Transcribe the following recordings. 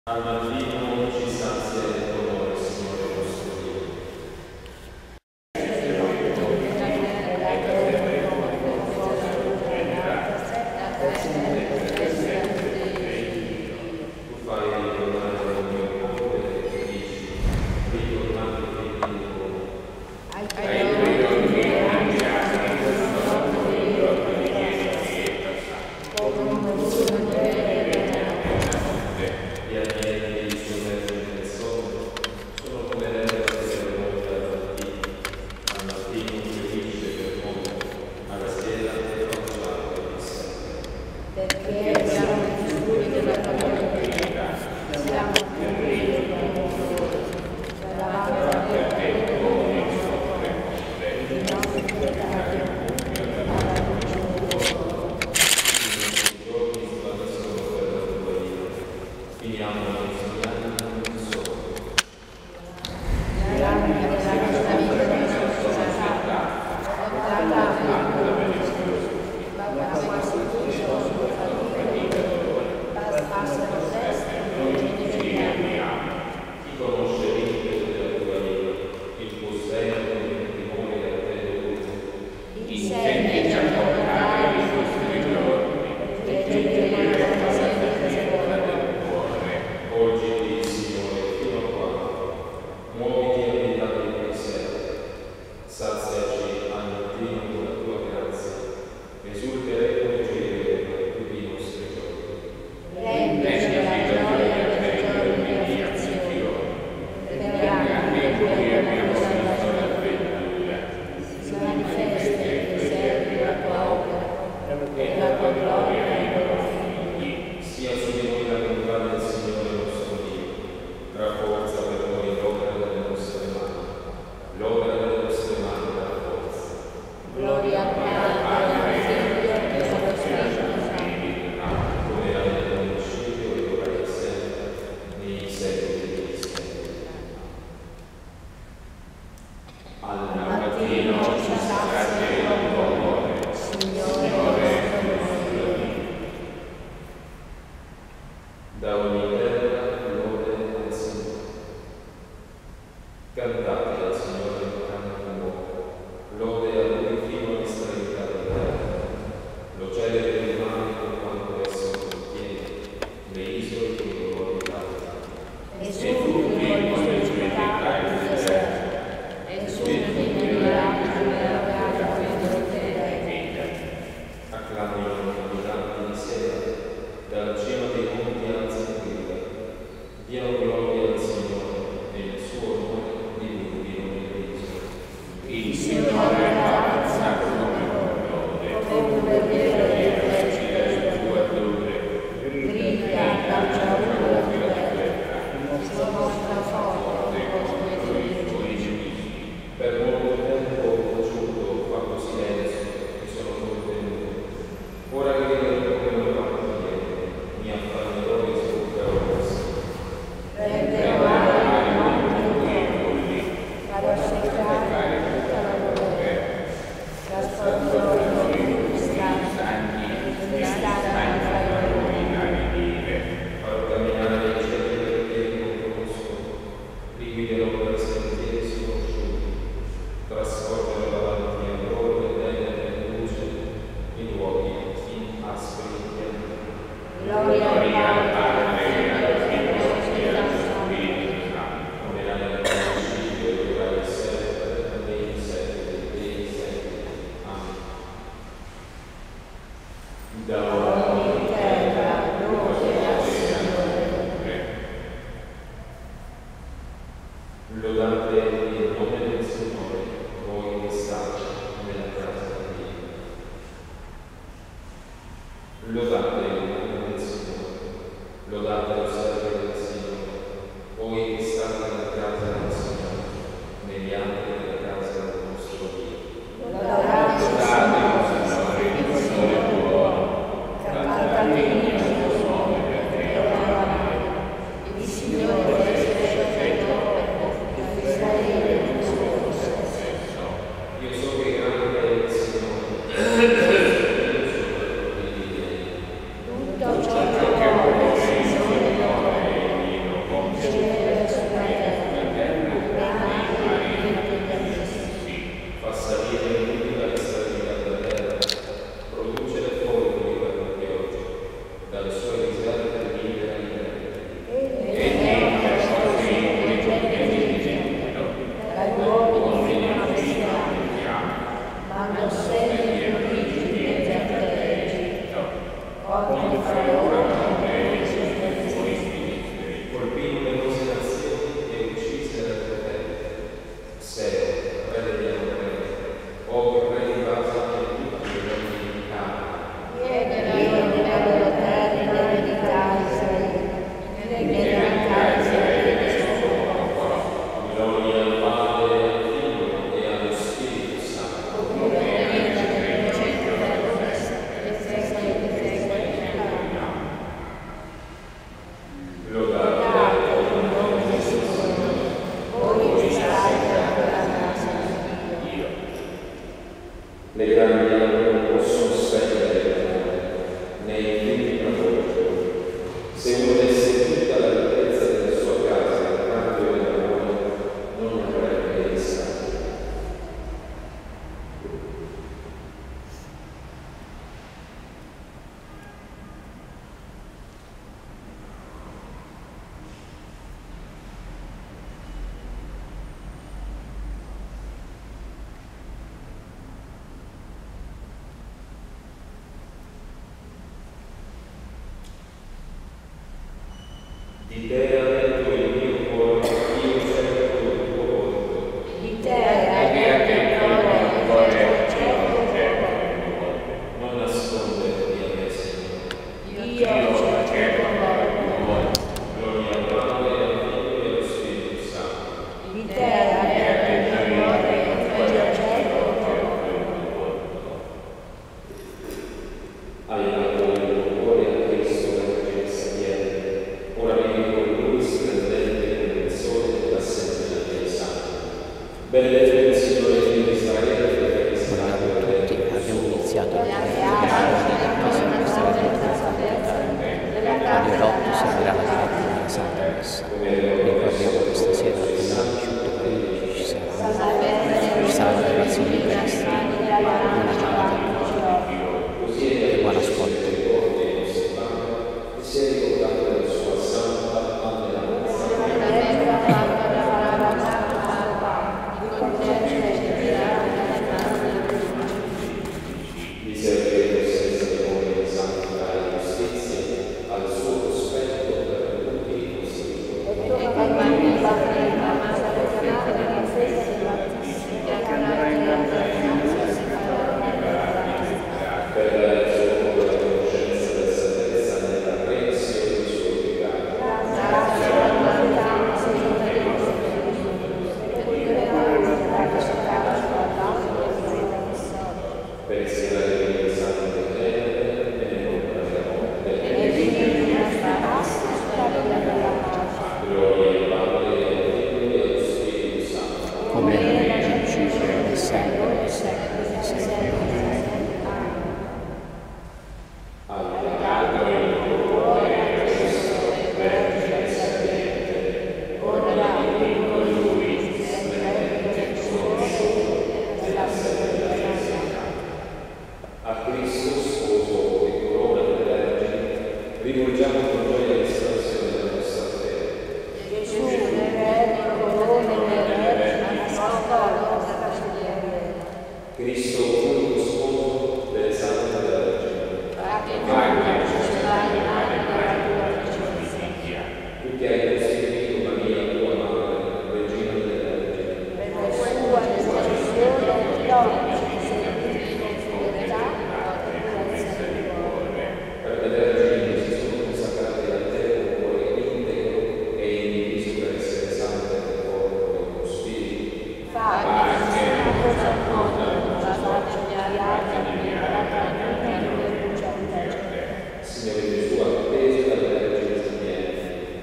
Al mattino ci sazia il tuo amore, Signore nostro Dio. Tu fai ritornare il mio cuore e dici, ritornate figli di voi. Hai credo che non mi ami, e agnelli di suo mezzo nel sonno, sono come l'erba che si rivolge al mattino felice per mondo, alla sera fanciullo di sempre. Perché siamo i figli della tua verità, siamo figli del tuo amore, davanti a te come i nostri peccati alla luce del tuo. Giorni svaniscono per la tua vita, finiamo di sognare un solo. Gli anni della nostra vita di società, lontana ma quasi tutti sono fatica, passano teste e Chi conosce l'impeto della tua vita, il tuo seno e il timore a te dovuto, insegnaci a toccare i nostri giorni e giungere alla salvezza del cuore. porgiti, Signore, fino a quando, muoviti a vita dei pensieri, saziaci al mattino con la tua grazia, esulteremo e gioiremo tutti i nostri giorni. Rendici la gioia dei giorni di afflizione, preghiamo che la tua salvazione si manifesti e servi la tua opera e la tua gloria ai loro figli. Sia su di noi la bontà del Signore nostro Dio, rafforza per noi l'opera delle nostre mani, l'opera delle nostre mani rafforza. Gloria al Padre, al Figlio e allo Spirito Santo. Come era nel principio e ora e sempre, nei secoli dei secoli. Al Mattino ci sazia il tuo amore, Signore nostro Dio. da ogni terra lode al Signore. Cantate al Signore il canto nuovo, lode a Lui fino all'estremità della terra. Lo celebre il mare con quanto esso contiene, le isole con i loro abitanti. Esulti con le città del deserto, esulti nelle acque della gara Acclamino gli abitanti di Sela, dalla cima dei monti alzano grida. Diano gloria al Signore e il suo nome divulghino nelle isole. Il Signore avanza come un vero del tuo odore, grida dal giorno della terra, si mostra forte come Dio. Per molto tempo ho taciuto, ho fatto silenzio e sono contenuto. Ora che vedo come lo fanno ieri, mi affannerò e sfrutterò così. Di te ha detto il mio cuore, io cerco il tuo volto. Di te ha detto il mio cuore, cerco il tuo volto. Non nasconderti a me, Signore. Io cerco il tuo volto. Gloria al Padre, al Figlio e allo Spirito Santo. Di te ha detto il mio cuore, io cerco il tuo volto. Hai dato il tuo cuore a Cristo, la Vergine sapiente. Ora vivi con lui splendente come il sole dell'assemblea dei santi. Belle del Signore Dio di Israele, che sarà Tutti abbiamo iniziato a alle 8 seguirà la diretta della Santa Messa. Ricordiamo questa sera alle 18:15 ci sarà la relazione eucaristica, una chiamata e buon ascolto. e si è ricordato della sua santa alleanza. Vi serviremo senza timore di santità e giustizia al suo cospetto per tutti i vostri giorni. Per dare al suo popolo la conoscenza della salvezza nella redenzione dei suoi peccati. Per ispirare i santi del Vede e nell'opera della morte. Gloria al Padre, al Figlio e allo Spirito Santo. Come era nel principio e sempre e secoli dei secoli. A Cristo, sposo e corona delle Vergini, rivolgiamo con gioia l'espressione della nostra fede. Gesù, re, corona delle vergini, ascolta Cristo, unico sposo delle sante della Vergine. Tu che hai costituito Maria, tua madre, regina delle Vergini, per sua intercessione, donna, per le Vergini che si sono consacrate a te con cuore integro e indiviso per essere sante nel corpo e nello spirito. Signore Gesù, atteso dalle Vergini sapienti,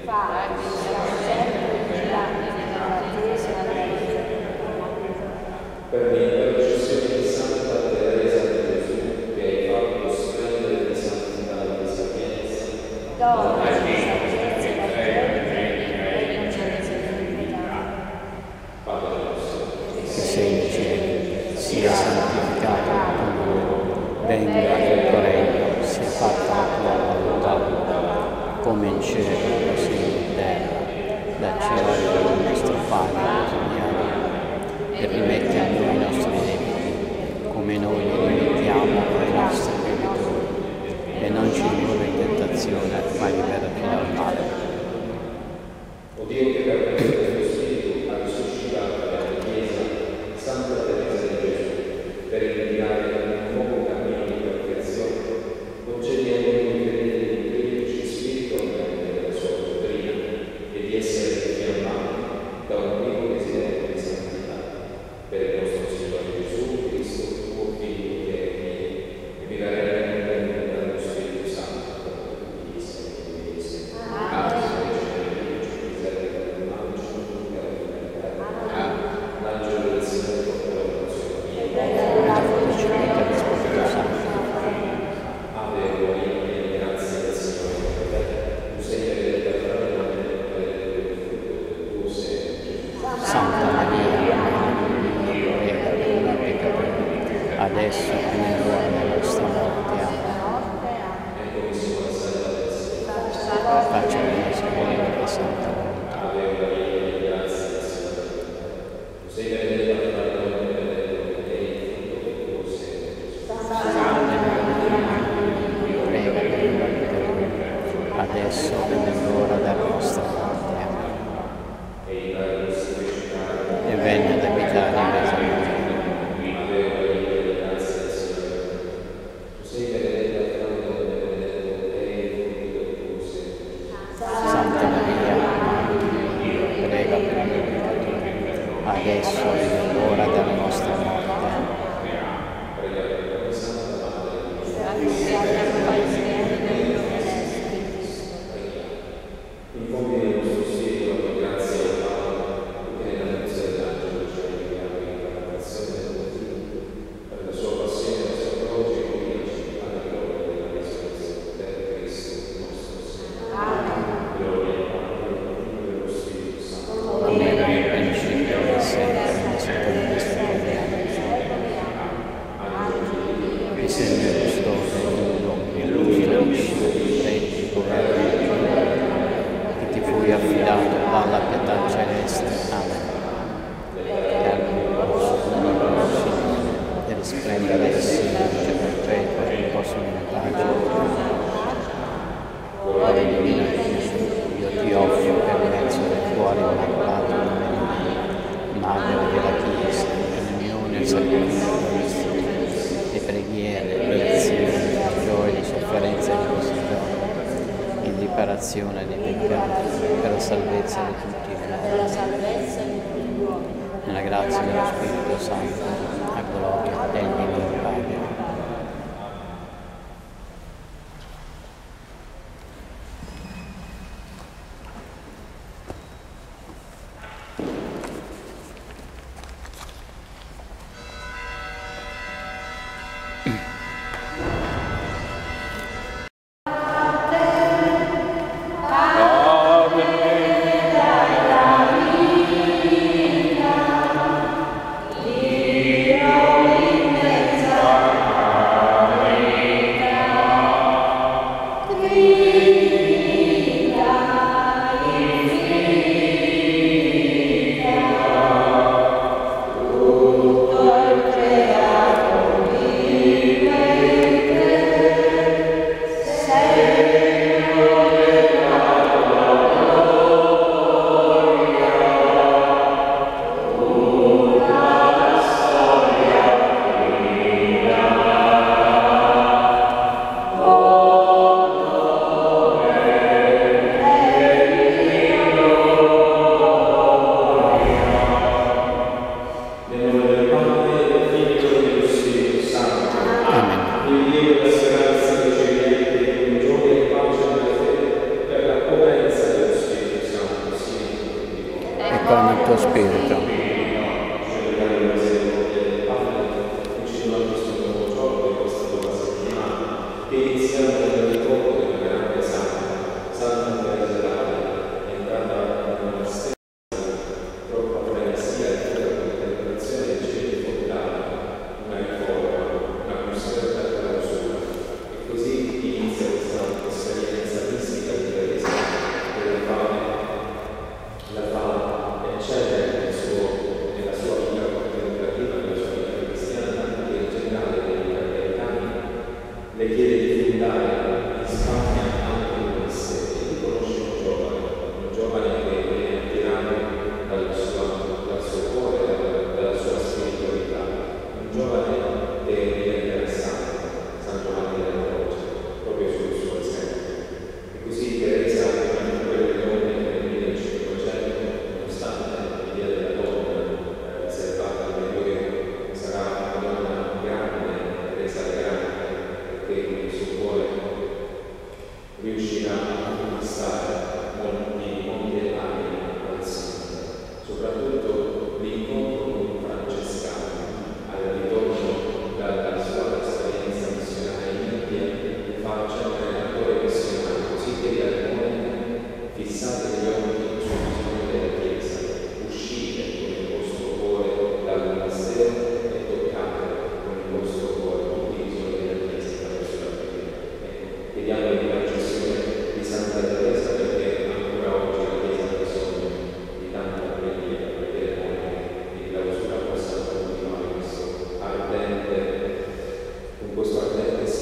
per l'intercessione di Santa Teresa di Gesù, che hai fatto splendere di santità e di sapienza, Padre nostro, Che sei in cielo, sia santificato il tuo nome, venga il tuo regno, sia fatta la tua volontà, come in cielo così in terra. Dacci oggi il nostro pane quotidiano e rimetti a noi i nostri debiti, come noi li rimettiamo ai nostri debitori, e non ci indurre in tentazione, ma liberaci dal male. o Dio che per mezzo dello Spirito ha risuscitato nella Chiesa Santa Teresa di Gesù, per indicare un nuovo cammino di perfezione, concedi a noi di credere in crederci spiritualmente nella sua dottrina e di essere richiamati da un vivo desiderio di santità, per il nostro Signore Gesù Cristo, tuo Figlio, che è mio, e vivrà dallo Spirito Santo per tutti i secoli dei secoli. L'angelo del Signore porterà la sua Ave Maria, piena di grazia, del Signore è con te. Tu sei benedetta fra le donne e benedetto adesso e nell'ora della nostra morte. Dei peccati, per la salvezza di tutti gli uomini, nella grazia dello Spirito Santo, a gloria del Dio Padre.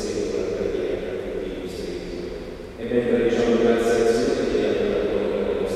e mentre diciamo grazie al Signore chiediamo perdono per le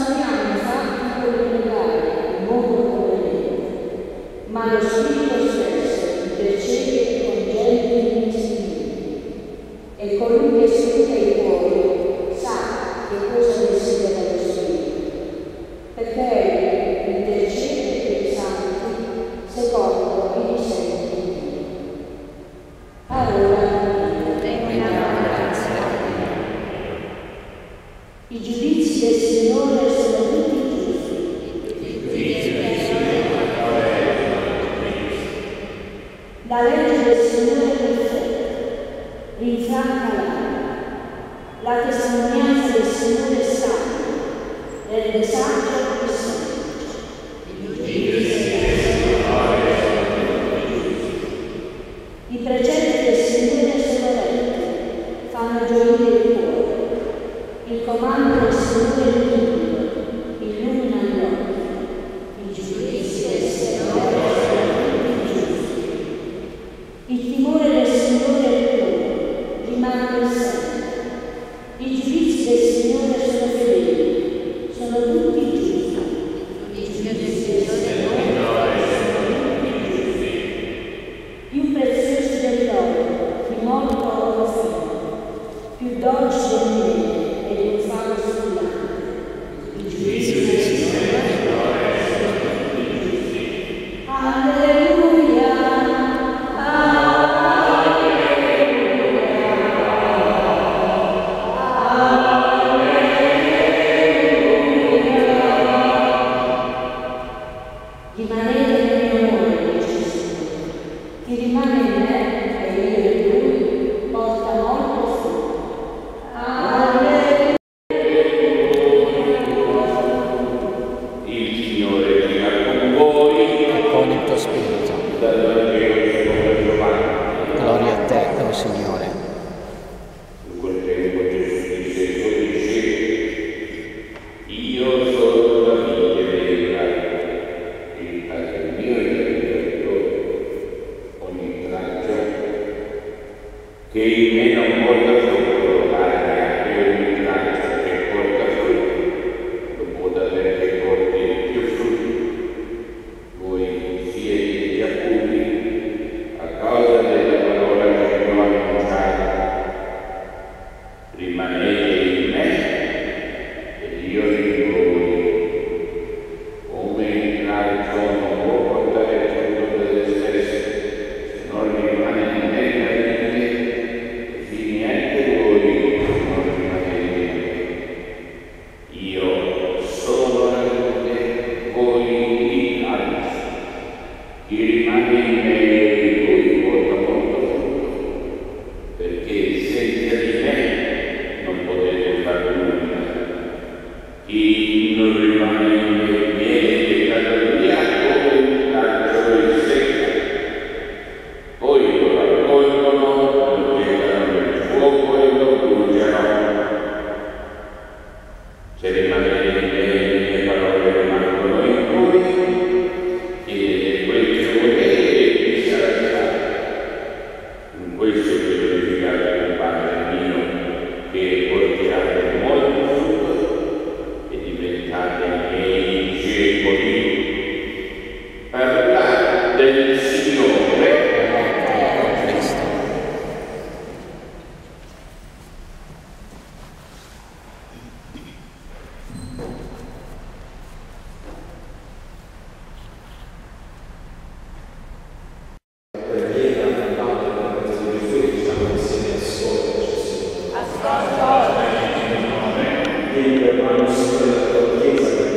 siamo fatti per pregare in modo conveniente, ma lo Spirito stesso intercede con genti ministri, e colui che scruta i cuori sa che cosa desidera lo Spirito, perché egli intercede per i santi secondo i disegni di Dio. Allora, i giudizi del Signore sono tutti giusti. La legge del Signore è perfetta, rinfranca l'anima. La testimonianza del Signore è santa, rende saggio il semplice. I precetti del Signore sono retti, fanno gioire il cuore. Il comando del Signore è limpido, illumina gli occhi. I giudizi del Signore sono tutti giusti. Il timore del Signore è puro, rimane per sempre. I giudizi del Signore sono fedeli, sono tutti giusti. I giudizi del Signore sono tutti giusti. Più preziosi dell'oro, di molto oro fino, più dolci del miele e di un faro sfumante. I giudizi del Signore sono tutti giusti. Alleluia! Rimanete nel mio amore, dice il Signore. Chi rimane in me e io in lui porta molto frutto. Alleluia. Il Signore sia con voi e con il tuo spirito. dal Vangelo secondo Giovanni. Gloria a te, o Signore. In quel tempo Gesù disse ai suoi discepoli: Io sono la vite vera, il Padre mio è il creatore. Ogni traccia che in me non porta frutto, aria, e ogni traccia che porta frutto, lo può dare che porti più frutto. Voi siete già puri a causa della parola che vi ho annunciata. Rimanete in me ed io in voi. Come il tralcio non può portare frutto da se stesso se non rimane in me e in me, così neanche voi non rimanete in me. Io sono la luce, voi i tralci. Chi rimane in me e in voi porta molto frutto, perché senza di me non potete fare nulla. Chi non rimane in me viene gettato via come il tralcio in secca. Poi lo raccolgono, lo gettano nel fuoco e lo bruciano. Se rimanete in me e le mie parole rimangono in voi, chiedete quel che volete e vi sarà dato. In questo è glorificato il Padre mio, che portiate molto frutto e diventate miei discepoli. Parlate del Signore. Cristo. Preghiera andando nella presenza di Gesù, diciamo insieme ascolta Gesù. Dio, per mano Signore della tua Chiesa,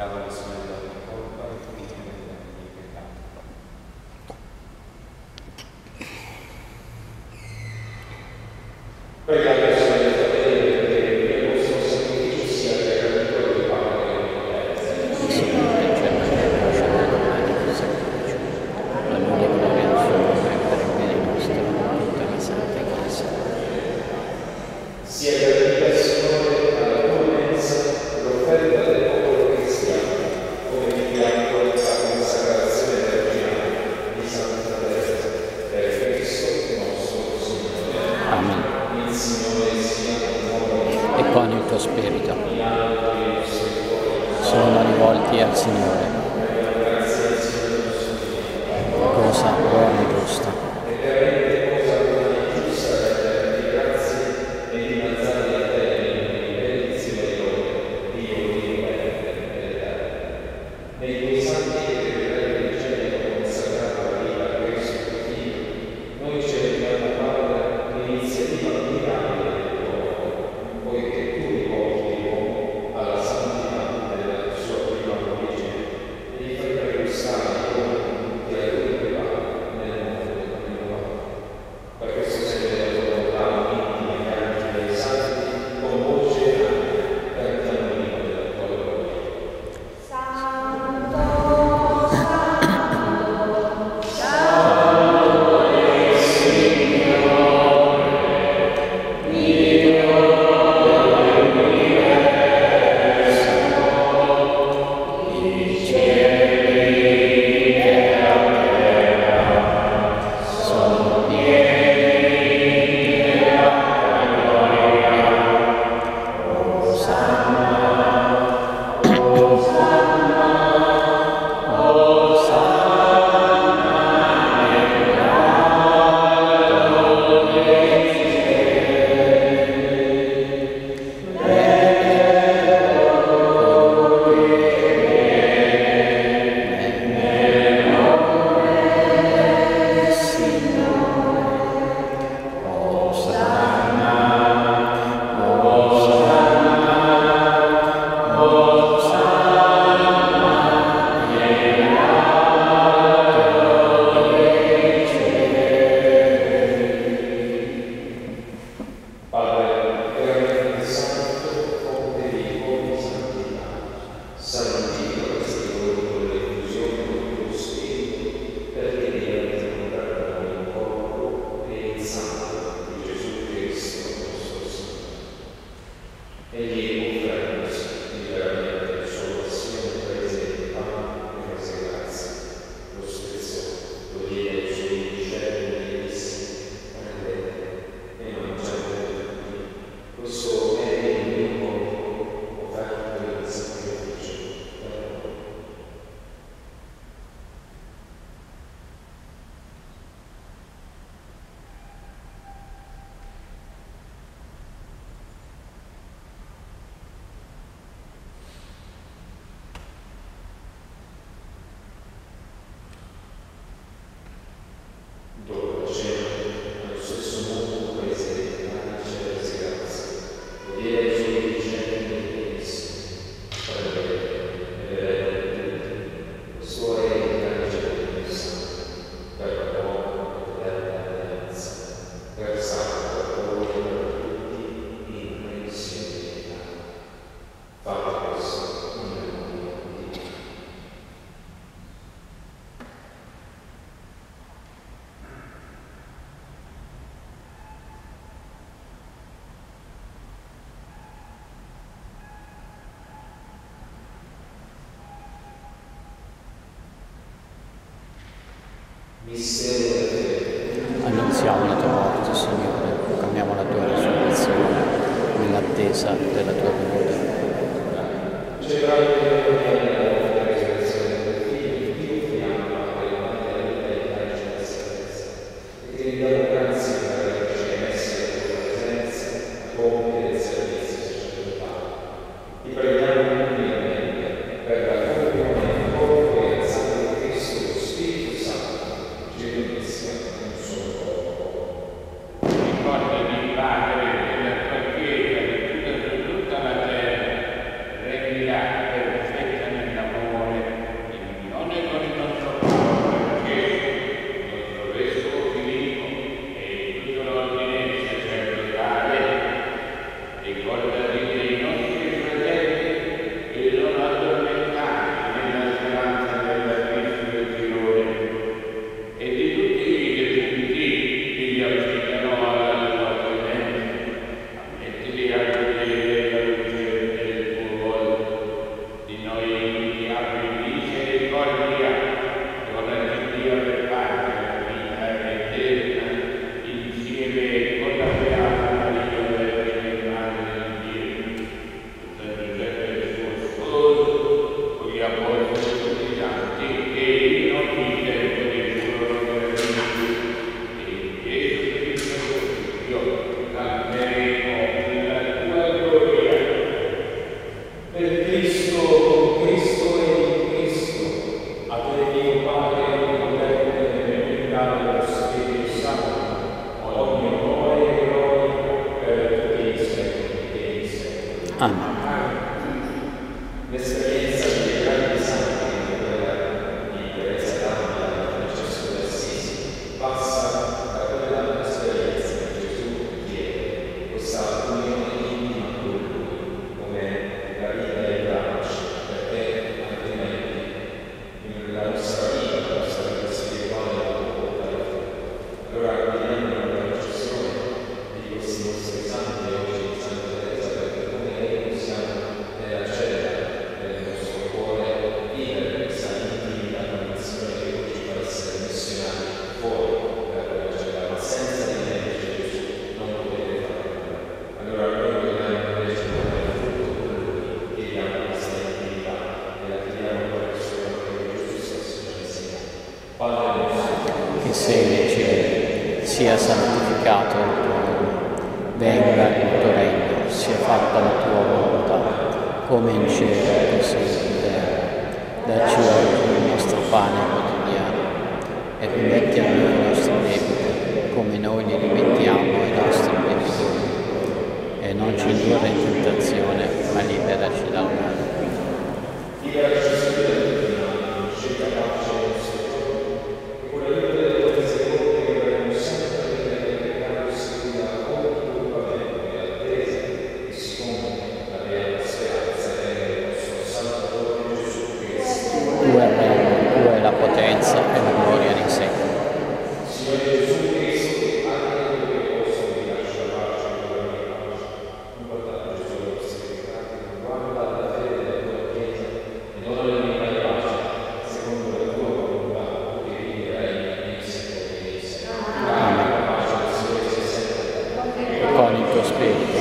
peccato che sono andato in colpa e tu mi perdono i miei peccati. Pregate per i fratelli perché il vostro sacrificio sia gradito di Padre e di Signore, il cielo e la luce dell'umani di sacrificio, la lode e gloria del suo nome per il bene nostro, tutta la Santa Chiesa. sia gradita al Signore alla tua mensa l'offerta del popolo cristiano, come fianco alla consacrazione virginale di Santa Teresa, per Cristo nostro Signore. Amen. Il Signore sia con voi. E con il tuo spirito. I nostri cuori Sono rivolti al Signore. grazie al Signore nostro Dio. Cosa buona e giusta. È veramente cosa buona e giusta renderti grazie e innalzarti a te in benedizione e lode, Dio vivo e eterno. Nei tuoi santi che vedrai il cielo consacrato alla vita a Cristo tuo Figlio, noi celebriamo, Padre, l'iniziativa mirabile del tuo amore, poiché tu rivolgi l'uomo alla santità della sua prima origine e gli fai pregustare i doni che a lui prepara nel mondo del rinnovato. Per questo sente la tua volontà intima e angeli dei santi con voce e anima, cantiamo l'inno della tua gloria. Padre, veramente santo, fonte di ogni santità, santifica questi luoghi con l'effusione del tuo Spirito, perché diventino perdono il corpo e il sangue di Gesù Cristo nostro Signore. Egli offrendosi liberamente il suo passione prese il pane e rese grazie, lo spezzò, lo diede ai suoi discepoli e disse: prendete e mangiate tutti, questo è il mio corpo offerto in sacrificio per voi. Dopo la cena, allo stesso modo prese il calice e rese grazie, lo diede ai suoi discepoli e disse: prendete e bevete tutti, questo è il calice del mio sangue, per la nuova ed eterna alleanza, versato per voi e per tutti in remissione dei peccati. Fate questo in memoria di me. Mistero della fede. Annunziamo la tua morte, Signore, proclamiamo la tua risurrezione nell'attesa della tua venuta. Celebrando la risurrezione del Figlio, ti offriamo la vita e il calice della salvezza, e ti rendiamo grazie per averci messi alla tua presenza a compiere il servizio sacerdotale. Ti preghiamo umilmente per la comunione del corpo e del sangue di Cristo, lo Spirito Santo, ci unisca in un solo corpo. Ricordati, Padre, della tua Chiesa, che tutta la terra regnerà per L'esperienza dei grandi santi come quella di Teresa d'Avila e Francesco d'Assisi passa da quella esperienza che Gesù chiede, questa unione intima con Lui, come la vita dei bracci, perché altrimenti la nostra vita spirituale non può portare a fine. Allora guidiamo la processione di questi nostri santi oggi di Santa Teresa, perché come lei possiamo accedere nel nostro cuore, vivere questa intimita condizione che oggi fa essere missionari fuori da quella città, ma senza di lei Gesù non potete fare nulla. Allora noi vogliamo invece portare frutto con Lui, chiediamo questa intimità e la chiediamo attraverso quello che Gesù stesso ci insegna. Padre nostro, che sei nei cieli, sia santificato il tuo nome, venga il tuo regno, sia fatta la tua volontà, come in cielo così in terra. Dacci oggi il nostro pane quotidiano e rimetti a noi i nostri debiti, come noi li rimettiamo ai nostri debitori. E non ci indurre in tentazione, ma liberaci dal male. liberaci Signore da tutti i mali, scelta pace ai nostri giorni, e con l'aiuto delle tue misericordia che avremo sempre a vivere nel peccato seguita ogni tuo pavimento e attesa, e siccome la beata speranza è il nostro Salvatore Gesù Cristo. Tu è il regno, tu è la potenza e la gloria nei secoli. Signore Gesù Cristo, che anche quello che posso vi lascia la pace e la mia pace. Non guardate Gesù i nostri peccati, ma guarda la fede della tua Chiesa e dona la vita e pace, secondo la tua volontà, che vivi e regni nei secoli dei secoli. Amen. La pace del Signore sia sempre con te. E con il tuo spirito.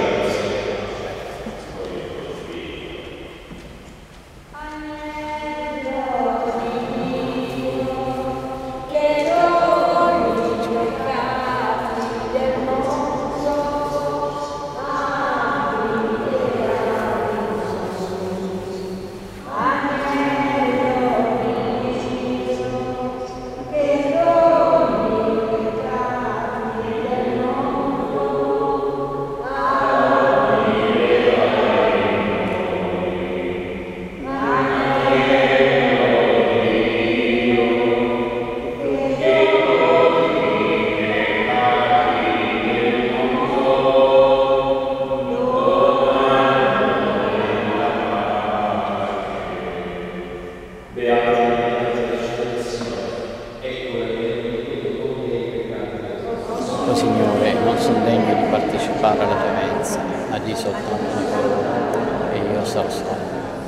O Signore, non sono degno di partecipare alla tua mensa, ma di soltanto una parola, e io sarò salvo.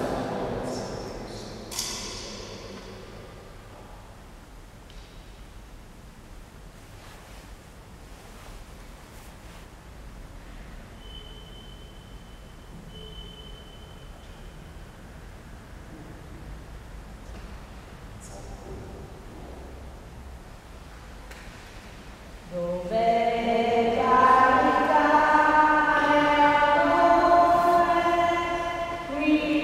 Dove caricare amore, qui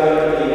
davanti